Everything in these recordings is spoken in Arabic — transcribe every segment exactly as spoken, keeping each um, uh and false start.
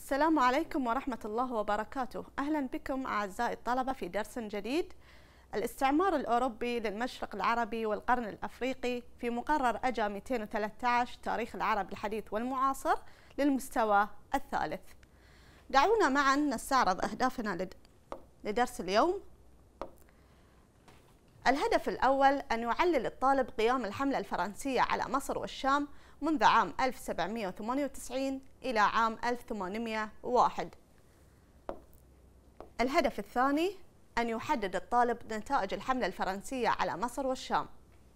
السلام عليكم ورحمة الله وبركاته. أهلا بكم أعزائي الطلبة في درس جديد، الاستعمار الأوروبي للمشرق العربي والقرن الأفريقي في مقرر أجا مئتين وثلاثة عشر تاريخ العرب الحديث والمعاصر للمستوى الثالث. دعونا معا نستعرض أهدافنا لدرس اليوم. الهدف الأول أن يعلل الطالب قيام الحملة الفرنسية على مصر والشام منذ عام ألف وسبعمئة وثمانية وتسعين إلى عام ألف وثمانمئة وواحد. الهدف الثاني أن يحدد الطالب نتائج الحملة الفرنسية على مصر والشام.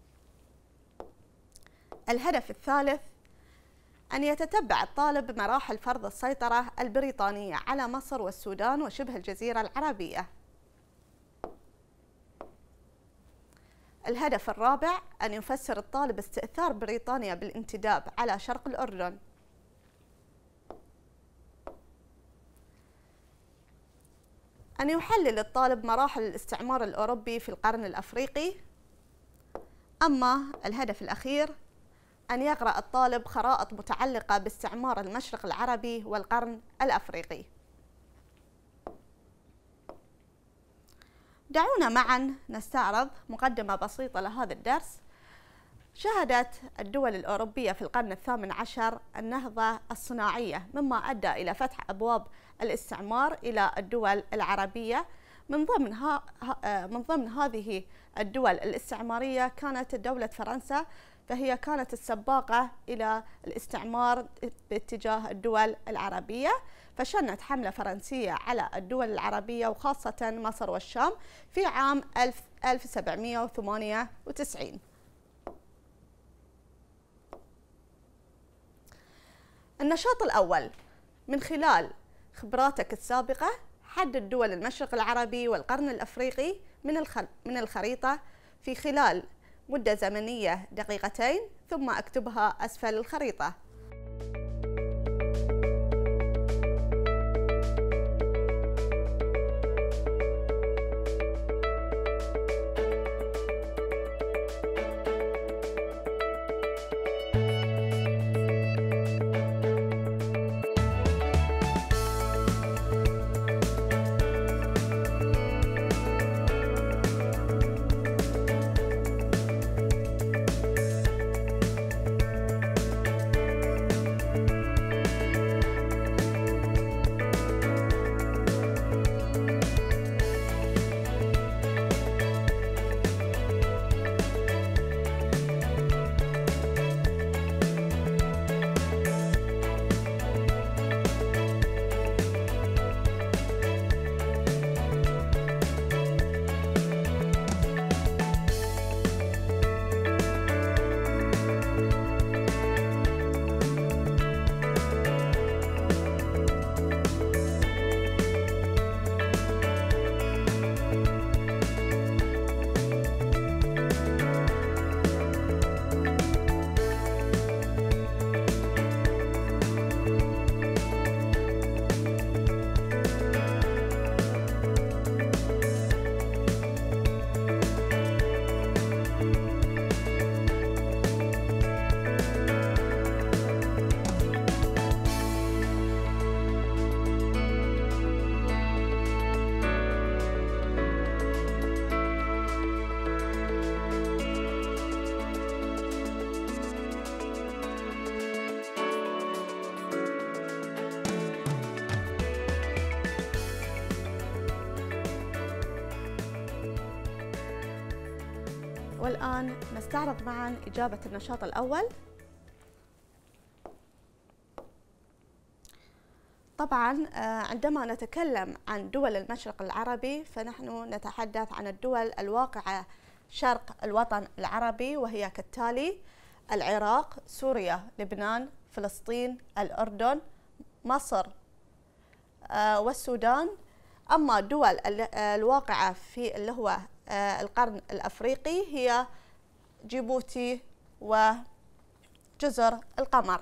الهدف الثالث أن يتتبع الطالب مراحل فرض السيطرة البريطانية على مصر والسودان وشبه الجزيرة العربية. الهدف الرابع أن يفسر الطالب استئثار بريطانيا بالانتداب على شرق الأردن. أن يحلل الطالب مراحل الاستعمار الأوروبي في القرن الأفريقي. أما الهدف الأخير أن يقرأ الطالب خرائط متعلقة باستعمار المشرق العربي والقرن الأفريقي. دعونا معا نستعرض مقدمة بسيطة لهذا الدرس. شهدت الدول الأوروبية في القرن الثامن عشر النهضة الصناعية، مما أدى إلى فتح أبواب الاستعمار إلى الدول العربية. من ضمن ها من ضمن هذه الدول الاستعمارية كانت دولة فرنسا، فهي كانت السباقة إلى الاستعمار باتجاه الدول العربية، فشنت حملة فرنسية على الدول العربية وخاصة مصر والشام في عام ألف وسبعمئة وثمانية وتسعين. النشاط الأول: من خلال خبراتك السابقة حدد دول المشرق العربي والقرن الأفريقي من من الخريطة في خلال مدة زمنية دقيقتين، ثم اكتبها أسفل الخريطة. والآن نستعرض معا إجابة النشاط الأول. طبعا عندما نتكلم عن دول المشرق العربي فنحن نتحدث عن الدول الواقعة شرق الوطن العربي، وهي كالتالي: العراق، سوريا، لبنان، فلسطين، الأردن، مصر والسودان. أما الدول الواقعة في اللي هو القرن الأفريقي هي جيبوتي وجزر القمر.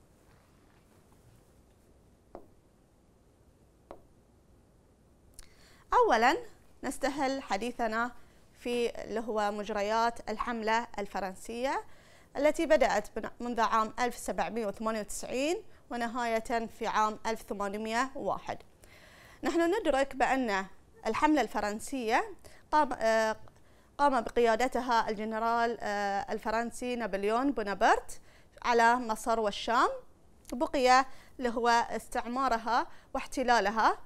أولا نستهل حديثنا في اللي هو مجريات الحملة الفرنسية. التي بدأت منذ عام ألف وسبعمئة وثمانية وتسعين ونهاية في عام ألف وثمانمئة وواحد. نحن ندرك بأن الحملة الفرنسية قام قام بقيادتها الجنرال الفرنسي نابليون بونابرت على مصر والشام، بقي اللي هو استعمارها واحتلالها،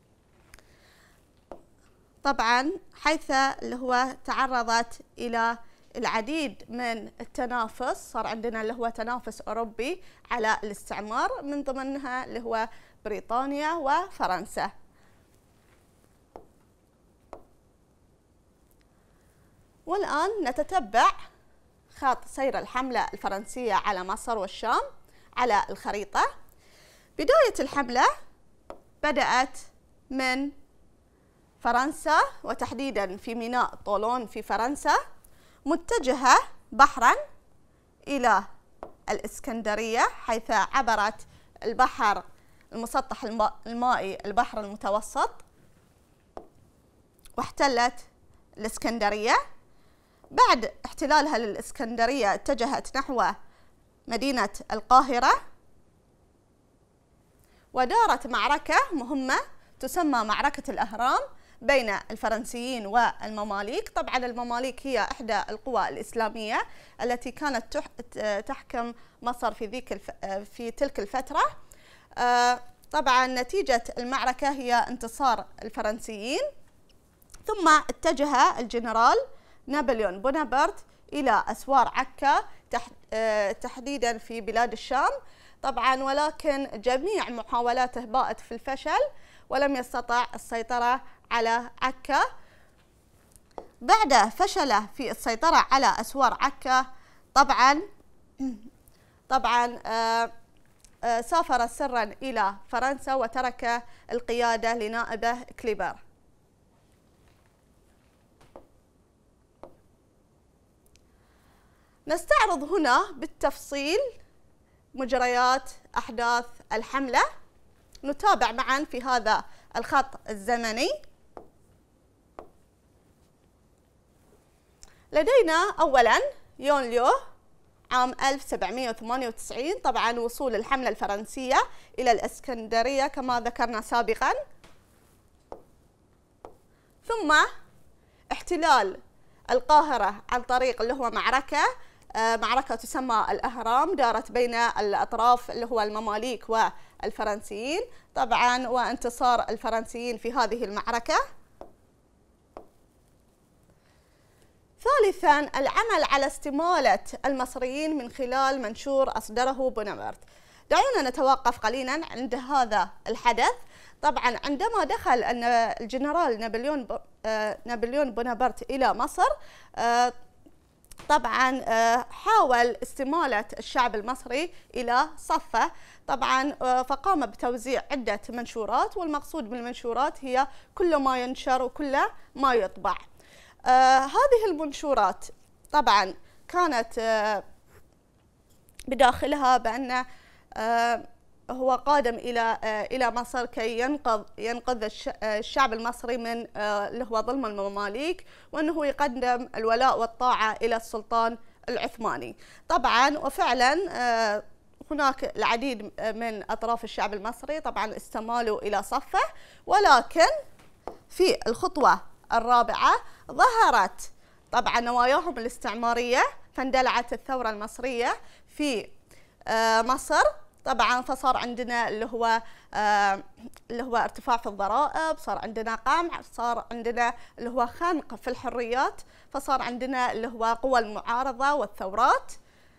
طبعا حيث اللي هو تعرضت إلى العديد من التنافس. صار عندنا اللي هو تنافس أوروبي على الاستعمار، من ضمنها اللي هو بريطانيا وفرنسا. والآن نتتبع خط سير الحملة الفرنسية على مصر والشام على الخريطة. بداية الحملة بدأت من فرنسا، وتحديدا في ميناء طولون في فرنسا، متجهة بحرا إلى الإسكندرية، حيث عبرت البحر المسطح المائي البحر المتوسط واحتلت الإسكندرية. بعد احتلالها للإسكندرية اتجهت نحو مدينة القاهرة، ودارت معركة مهمة تسمى معركة الأهرام بين الفرنسيين والمماليك. طبعا المماليك هي إحدى القوى الإسلامية التي كانت تحكم مصر في ذيك الف... في تلك الفترة. طبعا نتيجة المعركة هي انتصار الفرنسيين، ثم اتجه الجنرال نابليون بونابرت إلى أسوار عكا تحديدا في بلاد الشام. طبعا ولكن جميع محاولاته باءت في الفشل، ولم يستطع السيطرة على عكا. بعد فشله في السيطرة على أسوار عكا، طبعا طبعا آآ آآ سافر سرا إلى فرنسا وترك القيادة لنائبه كليبر. نستعرض هنا بالتفصيل مجريات أحداث الحملة، نتابع معا في هذا الخط الزمني. لدينا أولا يونيو عام ألف وسبعمئة وثمانية وتسعين، طبعا وصول الحملة الفرنسية إلى الإسكندرية كما ذكرنا سابقا، ثم احتلال القاهرة عن طريق اللي هو معركة معركة تسمى الأهرام، دارت بين الأطراف اللي هو المماليك والفرنسيين، طبعا وانتصار الفرنسيين في هذه المعركة. ثالثا العمل على استمالة المصريين من خلال منشور أصدره بونابرت. دعونا نتوقف قليلا عند هذا الحدث. طبعا عندما دخل أن الجنرال نابليون نابليون بونابرت إلى مصر، طبعا حاول استمالة الشعب المصري إلى صفه، طبعا فقام بتوزيع عدة منشورات، والمقصود بالمنشورات هي كل ما ينشر وكل ما يطبع. آه هذه المنشورات طبعا كانت آه بداخلها بأن آه هو قادم إلى آه إلى مصر كي ينقذ ينقذ الشعب المصري من آه اللي هو ظلم المماليك، وأنه يقدم الولاء والطاعة إلى السلطان العثماني. طبعا وفعلا آه هناك العديد من أطراف الشعب المصري طبعا استمالوا إلى صفه، ولكن في الخطوة الرابعة ظهرت طبعا نواياهم الاستعمارية، فاندلعت الثورة المصرية في مصر. طبعا فصار عندنا اللي هو اللي هو ارتفاع في الضرائب، صار عندنا قمع، صار عندنا اللي هو خنق في الحريات، فصار عندنا اللي هو قوى المعارضة والثورات.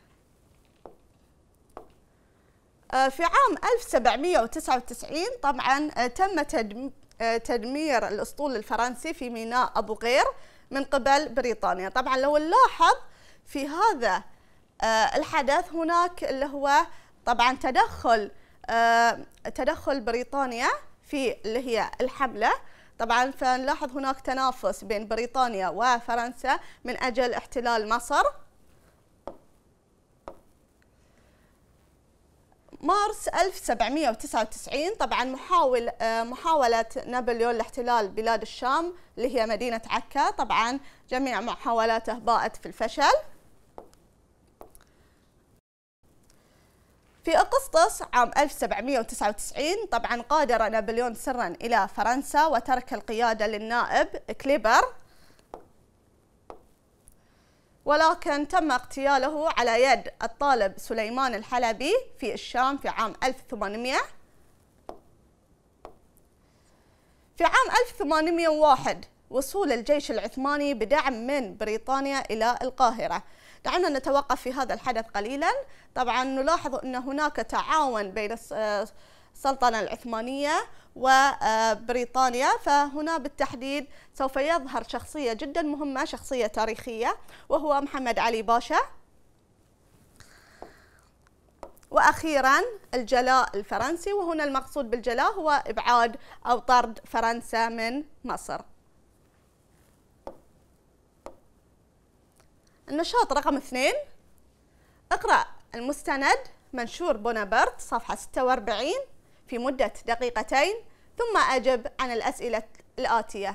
في عام ألف وسبعمئة وتسعة وتسعين طبعا تم تدمير الأسطول الفرنسي في ميناء أبو غير من قبل بريطانيا. طبعا لو نلاحظ في هذا الحدث هناك اللي هو طبعا تدخل تدخل بريطانيا في اللي هي الحملة. طبعا فنلاحظ هناك تنافس بين بريطانيا وفرنسا من أجل احتلال مصر. مارس ألف وسبعمئة وتسعة وتسعين طبعا محاول محاولة نابليون لاحتلال بلاد الشام اللي هي مدينة عكا، طبعا جميع محاولاته باءت في الفشل. في أغسطس عام ألف وسبعمئة وتسعة وتسعين طبعا غادر نابليون سرا إلى فرنسا وترك القيادة للنائب كليبر، ولكن تم اغتياله على يد الطالب سليمان الحلبي في الشام في عام ألف وثمانمئة. في عام ألف وثمانمئة وواحد وصول الجيش العثماني بدعم من بريطانيا إلى القاهرة. دعونا نتوقف في هذا الحدث قليلا. طبعا نلاحظ أن هناك تعاون بين السلطنة العثمانية وبريطانيا، فهنا بالتحديد سوف يظهر شخصية جدا مهمة، شخصية تاريخية، وهو محمد علي باشا. وأخيرا الجلاء الفرنسي، وهنا المقصود بالجلاء هو إبعاد أو طرد فرنسا من مصر. النشاط رقم اثنين، اقرأ المستند منشور بونابرت صفحة ستة وأربعين في مدة دقيقتين، ثم أجب عن الأسئلة الآتية.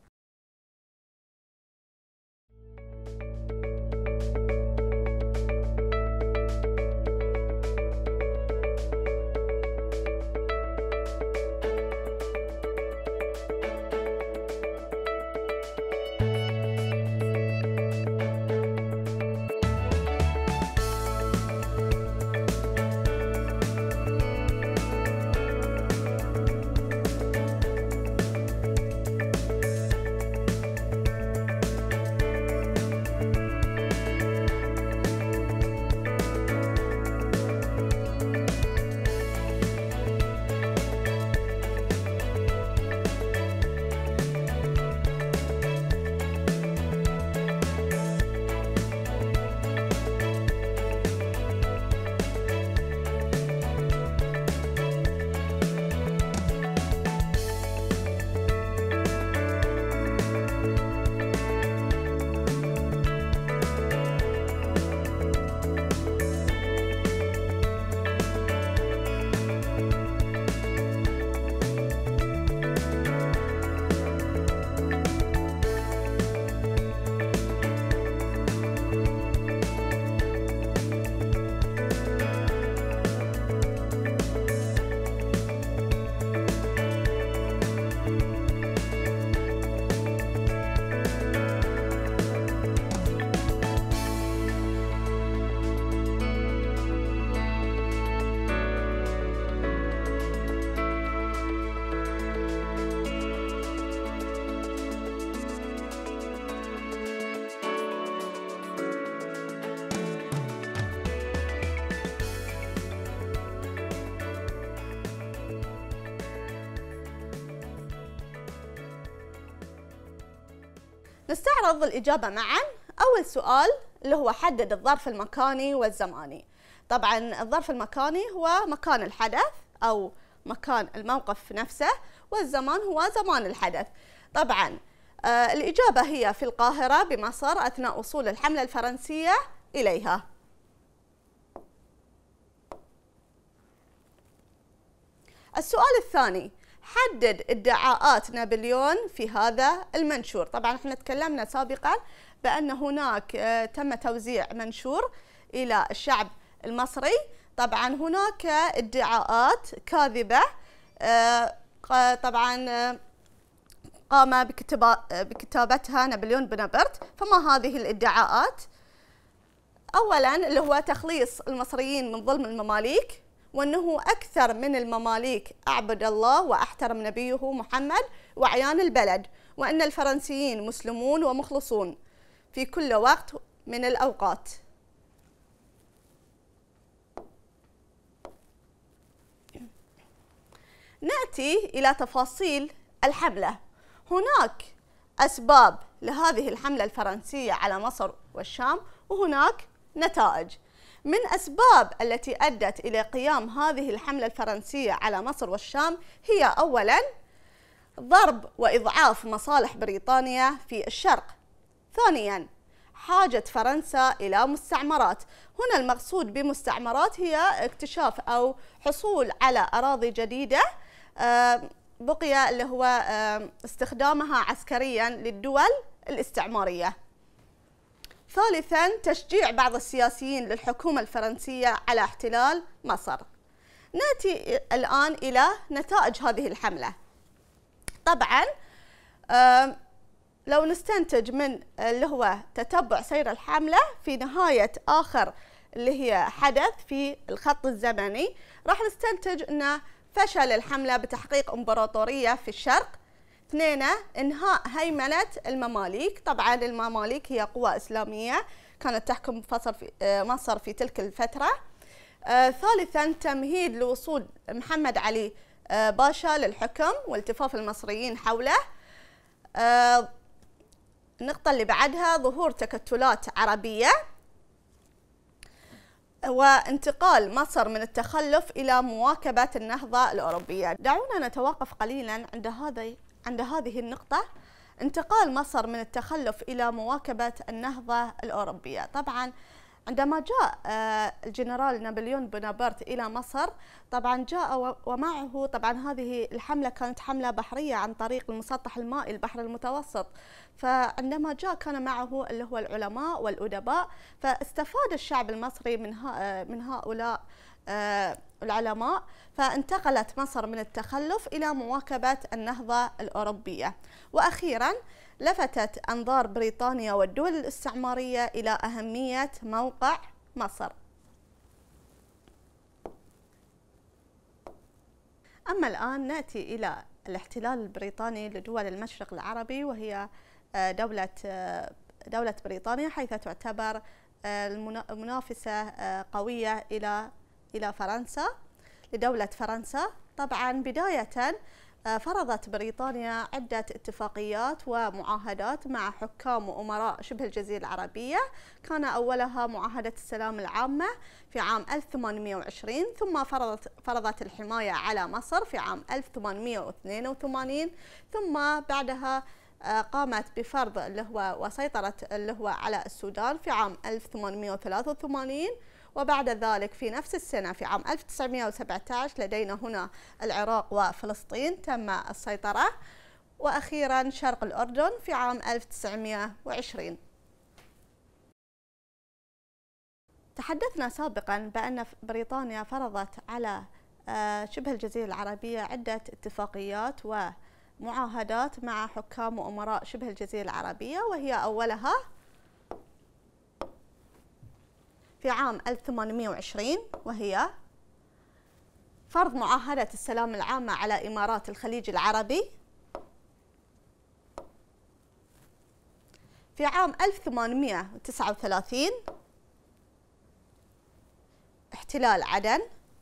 نستعرض الإجابة معا. أول سؤال اللي هو حدد الظرف المكاني والزماني. طبعا الظرف المكاني هو مكان الحدث أو مكان الموقف نفسه، والزمان هو زمان الحدث. طبعا آه الإجابة هي في القاهرة بمصر أثناء وصول الحملة الفرنسية إليها. السؤال الثاني، حدد ادعاءات نابليون في هذا المنشور. طبعا احنا تكلمنا سابقا بأن هناك تم توزيع منشور إلى الشعب المصري. طبعا هناك ادعاءات كاذبة طبعا قام بكتابتها نابليون بونابرت. فما هذه الادعاءات؟ أولا اللي هو تخليص المصريين من ظلم المماليك، وأنه أكثر من المماليك أعبد الله وأحترم نبيه محمد وعيان البلد، وأن الفرنسيين مسلمون ومخلصون في كل وقت من الأوقات. نأتي إلى تفاصيل الحملة. هناك أسباب لهذه الحملة الفرنسية على مصر والشام، وهناك نتائج. من أسباب التي أدت إلى قيام هذه الحملة الفرنسية على مصر والشام هي أولاً ضرب وإضعاف مصالح بريطانيا في الشرق. ثانياً حاجة فرنسا إلى مستعمرات. هنا المقصود بمستعمرات هي اكتشاف أو حصول على أراضي جديدة بقي اللي هو استخدامها عسكرياً للدول الاستعمارية. ثالثا تشجيع بعض السياسيين للحكومة الفرنسية على احتلال مصر. نأتي الآن إلى نتائج هذه الحملة. طبعا لو نستنتج من اللي هو تتبع سير الحملة في نهاية آخر اللي هي حدث في الخط الزمني، راح نستنتج أن فشل الحملة بتحقيق إمبراطورية في الشرق. اثنين، إنهاء هيمنة المماليك. طبعا المماليك هي قوى إسلامية كانت تحكم مصر في, مصر في تلك الفترة. آه، ثالثا تمهيد لوصول محمد علي آه، باشا للحكم والتفاف المصريين حوله. آه، النقطة اللي بعدها ظهور تكتلات عربية وانتقال مصر من التخلف إلى مواكبة النهضة الأوروبية. دعونا نتوقف قليلا عند هذه عند هذه النقطة، انتقال مصر من التخلف إلى مواكبة النهضة الأوروبية. طبعا عندما جاء الجنرال نابليون بونابرت إلى مصر، طبعا جاء ومعه طبعا هذه الحملة كانت حملة بحرية عن طريق المسطح المائي البحر المتوسط، فعندما جاء كان معه اللي هو العلماء والأدباء، فاستفاد الشعب المصري من من هؤلاء العلماء، فانتقلت مصر من التخلف إلى مواكبة النهضة الأوروبية. وأخيرا لفتت أنظار بريطانيا والدول الاستعمارية إلى أهمية موقع مصر. أما الآن نأتي إلى الاحتلال البريطاني لدول المشرق العربي، وهي دولة دولة بريطانيا، حيث تعتبر المنافسة قوية إلى إلى فرنسا لدولة فرنسا. طبعا بداية فرضت بريطانيا عدة اتفاقيات ومعاهدات مع حكام وأمراء شبه الجزيرة العربية. كان أولها معاهدة السلام العامة في عام ألف وثمانمئة وعشرين، ثم فرضت فرضت الحماية على مصر في عام ألف وثمانمئة واثنين وثمانين، ثم بعدها قامت بفرض اللي هو وسيطرة اللي هو على السودان في عام ألف وثمانمئة وثلاثة وثمانين. وبعد ذلك في نفس السنة في عام ألف وتسعمئة وسبعة عشر لدينا هنا العراق وفلسطين تم السيطرة، وأخيرا شرق الأردن في عام ألف وتسعمئة وعشرين. تحدثنا سابقا بأن بريطانيا فرضت على شبه الجزيرة العربية عدة اتفاقيات ومعاهدات مع حكام وأمراء شبه الجزيرة العربية، وهي أولها في عام ألف وثمانمئة وعشرين، وهي فرض معاهدة السلام العامة على إمارات الخليج العربي. في عام ألف وثمانمئة وتسعة وثلاثين احتلال عدن.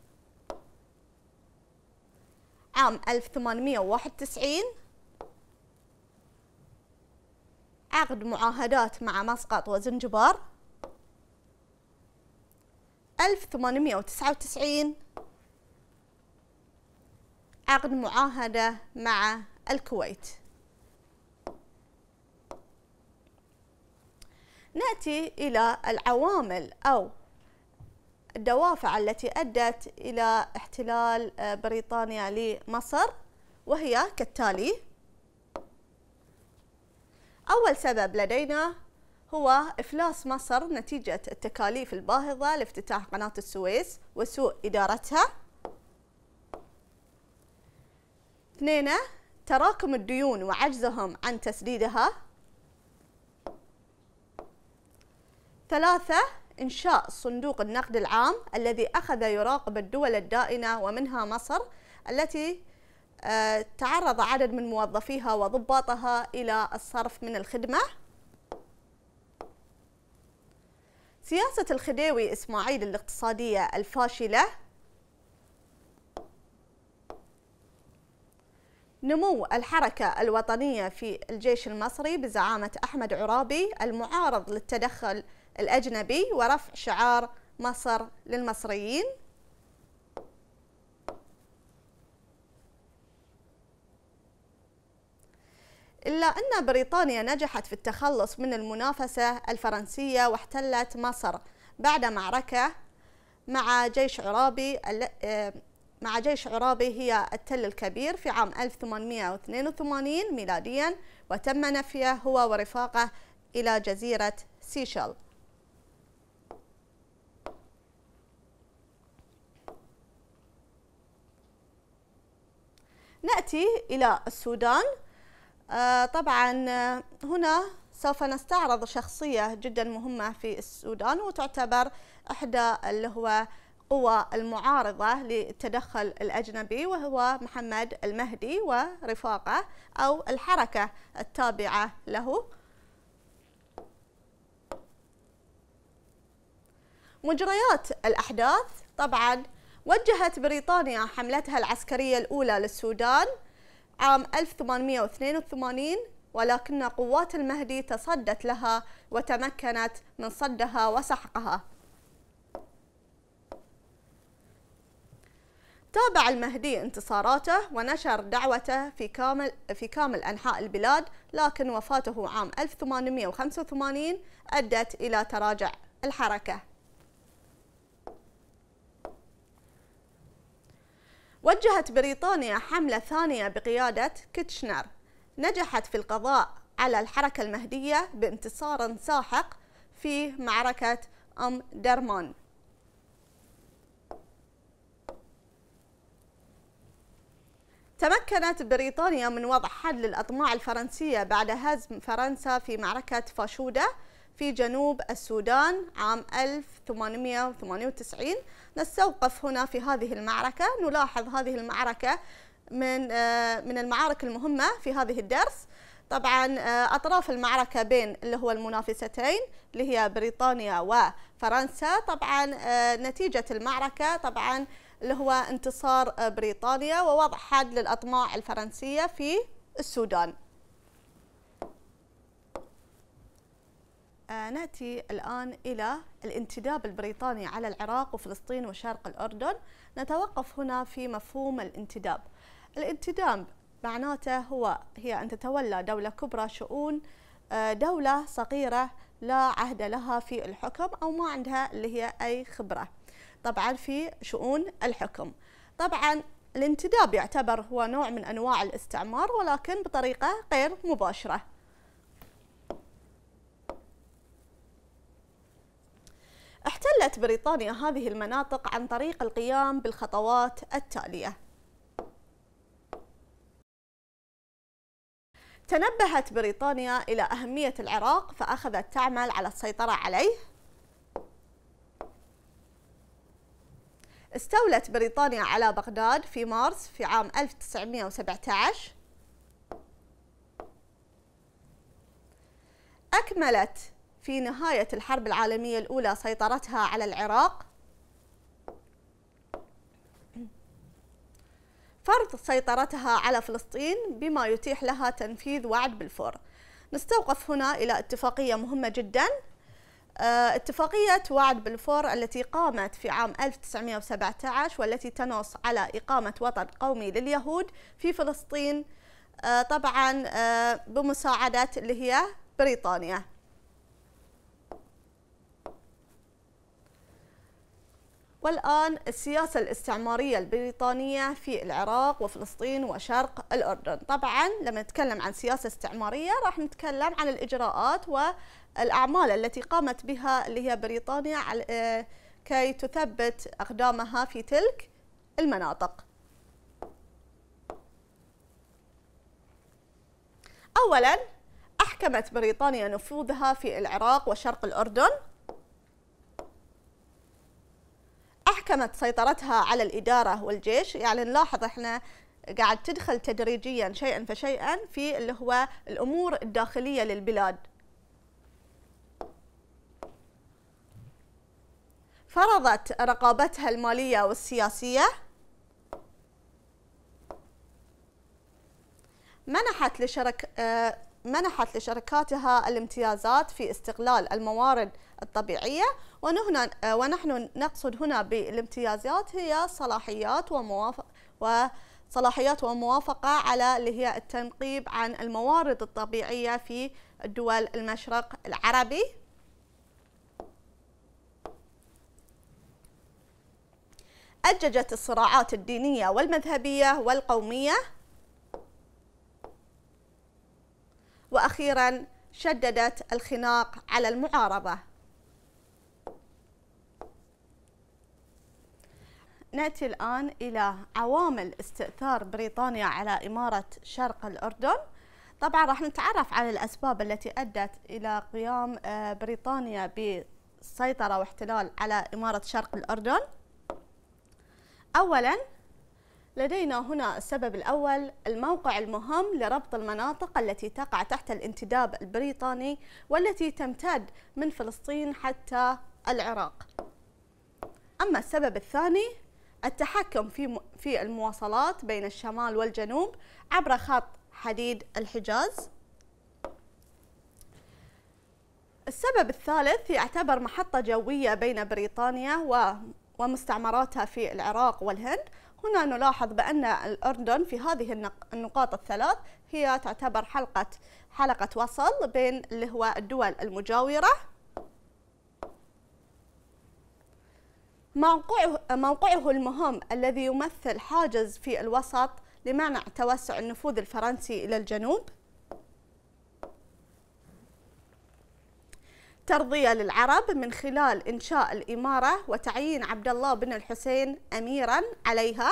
عام ألف وثمانمئة وواحد وتسعين عقد معاهدات مع مسقط وزنجبار. ألف وثمانمئة وتسعة وتسعين عقد معاهدة مع الكويت. نأتي إلى العوامل أو الدوافع التي أدت إلى احتلال بريطانيا لمصر، وهي كالتالي. أول سبب لدينا هو إفلاس مصر نتيجة التكاليف الباهظة لافتتاح قناة السويس وسوء إدارتها. اثنين، تراكم الديون وعجزهم عن تسديدها. ثلاثة، إنشاء صندوق النقد العام الذي أخذ يراقب الدول الدائنة ومنها مصر، التي تعرض عدد من موظفيها وضباطها إلى الصرف من الخدمة. سياسة الخديوي إسماعيل الاقتصادية الفاشلة. نمو الحركة الوطنية في الجيش المصري بزعامة أحمد عرابي المعارض للتدخل الأجنبي ورفع شعار مصر للمصريين. إلا أن بريطانيا نجحت في التخلص من المنافسة الفرنسية واحتلت مصر بعد معركة مع جيش عرابي مع جيش عرابي هي التل الكبير في عام ألف وثمانمئة واثنين وثمانين ميلاديا، وتم نفيه هو ورفاقه إلى جزيرة سيشل. نأتي إلى السودان. آه طبعا هنا سوف نستعرض شخصية جدا مهمة في السودان، وتعتبر إحدى اللي هو قوى المعارضة للتدخل الأجنبي، وهو محمد المهدي ورفاقه أو الحركة التابعة له. مجريات الأحداث. طبعا وجهت بريطانيا حملتها العسكرية الأولى للسودان عام ألف وثمانمئة واثنين وثمانين، ولكن قوات المهدي تصدت لها وتمكنت من صدها وسحقها. تابع المهدي انتصاراته ونشر دعوته في كامل في كامل أنحاء البلاد، لكن وفاته عام ألف وثمانمئة وخمسة وثمانين أدت إلى تراجع الحركة. وجهت بريطانيا حملة ثانية بقيادة كيتشنر، نجحت في القضاء على الحركة المهدية بانتصار ساحق في معركة أم درمان. تمكنت بريطانيا من وضع حد للأطماع الفرنسية بعد هزم فرنسا في معركة فاشودة في جنوب السودان عام ألف وثمانمئة وثمانية وتسعين. نستوقف هنا في هذه المعركة، نلاحظ هذه المعركة من من المعارك المهمة في هذه الدرس. طبعا أطراف المعركة بين اللي هو المنافستين اللي هي بريطانيا وفرنسا. طبعا نتيجة المعركة طبعا اللي هو انتصار بريطانيا ووضع حد للأطماع الفرنسية في السودان. آه نأتي الآن إلى الانتداب البريطاني على العراق وفلسطين وشرق الأردن. نتوقف هنا في مفهوم الانتداب. الانتداب معناته هو هي أن تتولى دولة كبرى شؤون آه دولة صغيرة لا عهد لها في الحكم أو ما عندها اللي هي أي خبرة طبعا في شؤون الحكم. طبعا الانتداب يعتبر هو نوع من أنواع الاستعمار، ولكن بطريقة غير مباشرة. احتلت بريطانيا هذه المناطق عن طريق القيام بالخطوات التالية. تنبهت بريطانيا إلى أهمية العراق فأخذت تعمل على السيطرة عليه. استولت بريطانيا على بغداد في مارس في عام ألف وتسعمئة وسبعة عشر. أكملت في نهاية الحرب العالمية الأولى سيطرتها على العراق. فرض سيطرتها على فلسطين بما يتيح لها تنفيذ وعد بلفور. نستوقف هنا إلى اتفاقية مهمة جدا، اتفاقية وعد بلفور التي قامت في عام ألف وتسعمئة وسبعة عشر، والتي تنص على إقامة وطن قومي لليهود في فلسطين طبعا بمساعدة اللي هي بريطانيا. والآن السياسة الاستعمارية البريطانية في العراق وفلسطين وشرق الأردن. طبعا لما نتكلم عن سياسة استعمارية راح نتكلم عن الإجراءات والأعمال التي قامت بها اللي هي بريطانيا كي تثبت أقدامها في تلك المناطق. أولا أحكمت بريطانيا نفوذها في العراق وشرق الأردن. أحكمت سيطرتها على الإدارة والجيش، يعني نلاحظ احنا قاعد تدخل تدريجيا شيئا فشيئا في اللي هو الأمور الداخلية للبلاد. فرضت رقابتها المالية والسياسية. منحت لشرك منحت لشركاتها الامتيازات في استغلال الموارد الطبيعية، ونحن ونحن نقصد هنا بالامتيازات هي صلاحيات وموافق وصلاحيات وموافقة على اللي هي التنقيب عن الموارد الطبيعية في الدول المشرق العربي. أججت الصراعات الدينية والمذهبية والقومية. وأخيرا شددت الخناق على المعارضة. نأتي الآن إلى عوامل استئثار بريطانيا على إمارة شرق الأردن. طبعا راح نتعرف على الأسباب التي أدت إلى قيام بريطانيا بالسيطرة واحتلال على إمارة شرق الأردن. أولا لدينا هنا السبب الأول الموقع المهم لربط المناطق التي تقع تحت الانتداب البريطاني والتي تمتد من فلسطين حتى العراق. أما السبب الثاني التحكم في في المواصلات بين الشمال والجنوب عبر خط حديد الحجاز. السبب الثالث يعتبر محطة جوية بين بريطانيا ومستعمراتها في العراق والهند. هنا نلاحظ بأن الأردن في هذه النقاط الثلاث هي تعتبر حلقة حلقة وصل بين اللي هو الدول المجاورة. موقعه موقعه المهم الذي يمثل حاجز في الوسط لمنع توسع النفوذ الفرنسي إلى الجنوب. ترضية للعرب من خلال إنشاء الإمارة وتعيين عبد الله بن الحسين أميراً عليها.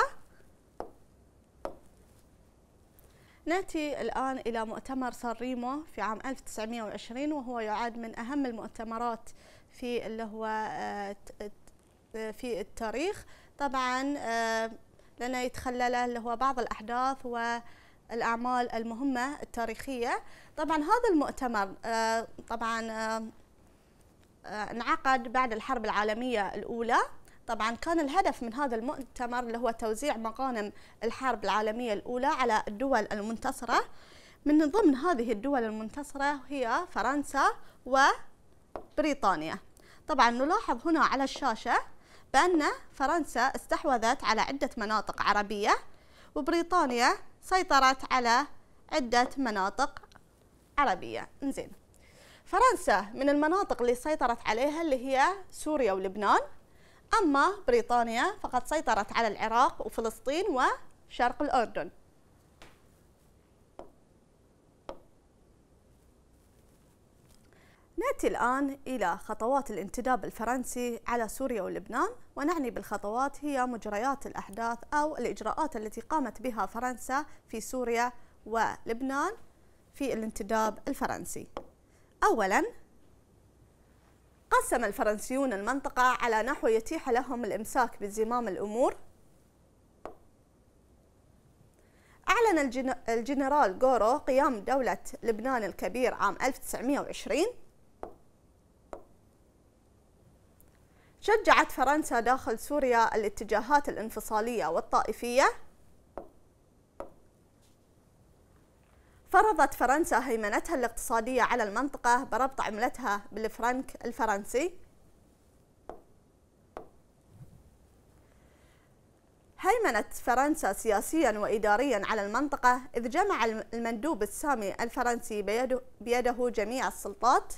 نأتي الآن إلى مؤتمر سان ريمو في عام ألف وتسعمئة وعشرين، وهو يعد من أهم المؤتمرات في اللي هو في التاريخ. طبعا لنا يتخلله اللي هو بعض الأحداث والأعمال المهمة التاريخية. طبعا هذا المؤتمر طبعا انعقد بعد الحرب العالمية الأولى. طبعا كان الهدف من هذا المؤتمر اللي هو توزيع مغانم الحرب العالمية الأولى على الدول المنتصرة. من ضمن هذه الدول المنتصرة هي فرنسا وبريطانيا. طبعا نلاحظ هنا على الشاشة بأن فرنسا استحوذت على عدة مناطق عربية، وبريطانيا سيطرت على عدة مناطق عربية. انزين، فرنسا من المناطق اللي سيطرت عليها اللي هي سوريا ولبنان، أما بريطانيا فقد سيطرت على العراق وفلسطين وشرق الأردن. نأتي الآن إلى خطوات الانتداب الفرنسي على سوريا ولبنان، ونعني بالخطوات هي مجريات الأحداث أو الإجراءات التي قامت بها فرنسا في سوريا ولبنان في الانتداب الفرنسي. أولاً، قسم الفرنسيون المنطقة على نحو يتيح لهم الإمساك بزمام الأمور. أعلن الجنرال غورو قيام دولة لبنان الكبير عام ألف وتسعمئة وعشرين. شجعت فرنسا داخل سوريا الاتجاهات الانفصالية والطائفية. فرضت فرنسا هيمنتها الاقتصادية على المنطقة بربط عملتها بالفرنك الفرنسي. هيمنت فرنسا سياسيا وإداريا على المنطقة، إذ جمع المندوب السامي الفرنسي بيده, بيده جميع السلطات.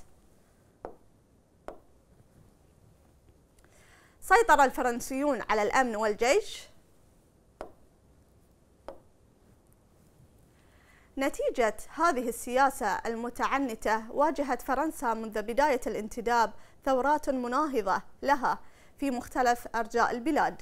سيطر الفرنسيون على الأمن والجيش. نتيجة هذه السياسة المتعنتة واجهت فرنسا منذ بداية الانتداب ثورات مناهضة لها في مختلف أرجاء البلاد.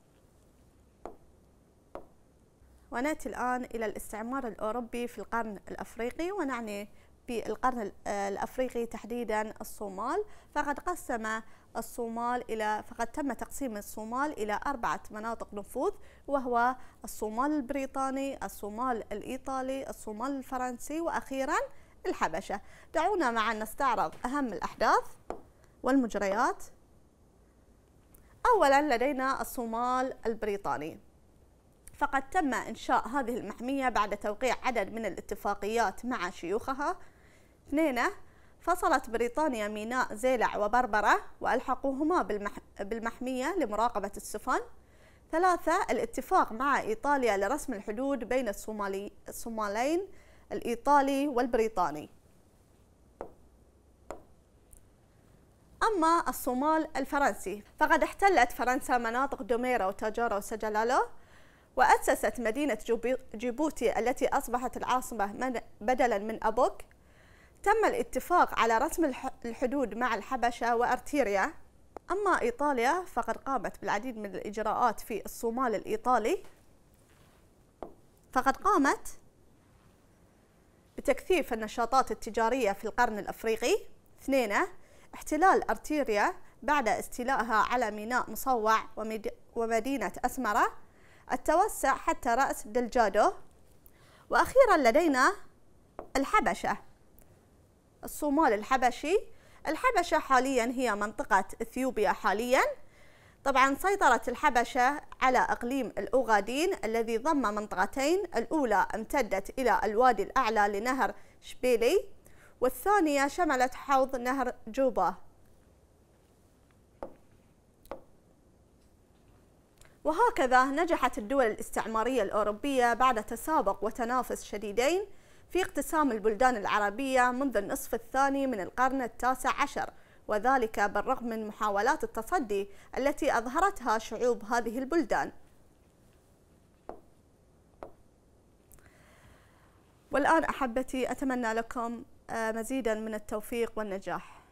ونأتي الآن إلى الاستعمار الأوروبي في القرن الأفريقي، ونعني بالقرن الأفريقي تحديدا الصومال. فقد قسم الصومال إلى فقد تم تقسيم الصومال إلى أربعة مناطق نفوذ، وهو الصومال البريطاني، الصومال الإيطالي، الصومال الفرنسي، وأخيرا الحبشة. دعونا معا نستعرض أهم الأحداث والمجريات. أولا لدينا الصومال البريطاني، فقد تم إنشاء هذه المحمية بعد توقيع عدد من الاتفاقيات مع شيوخها. اثنين، فصلت بريطانيا ميناء زيلع وبربرة وألحقوهما بالمح... بالمحمية لمراقبة السفن. ثلاثة، الاتفاق مع إيطاليا لرسم الحدود بين الصومالي... الصومالين الإيطالي والبريطاني. أما الصومال الفرنسي فقد احتلت فرنسا مناطق دوميرة وتاجورة وسجلالو، وأسست مدينة جيبوتي التي أصبحت العاصمة بدلا من أبوك. تم الاتفاق على رسم الحدود مع الحبشة وأرتيريا. أما إيطاليا فقد قامت بالعديد من الإجراءات في الصومال الإيطالي، فقد قامت بتكثيف النشاطات التجارية في القرن الأفريقي. اثنين، احتلال أرتيريا بعد استيلائها على ميناء مصوع ومدينة أسمرة، التوسع حتى رأس دلجادو. وأخيرا لدينا الحبشة، الصومال الحبشي. الحبشة حاليا هي منطقة إثيوبيا حاليا. طبعا سيطرت الحبشة على إقليم الأوغادين الذي ضم منطقتين، الأولى امتدت إلى الوادي الأعلى لنهر شبيلي، والثانية شملت حوض نهر جوبا. وهكذا نجحت الدول الاستعمارية الأوروبية بعد تسابق وتنافس شديدين في اقتسام البلدان العربية منذ النصف الثاني من القرن التاسع عشر، وذلك بالرغم من محاولات التصدي التي أظهرتها شعوب هذه البلدان. والآن أحبتي أتمنى لكم مزيدا من التوفيق والنجاح.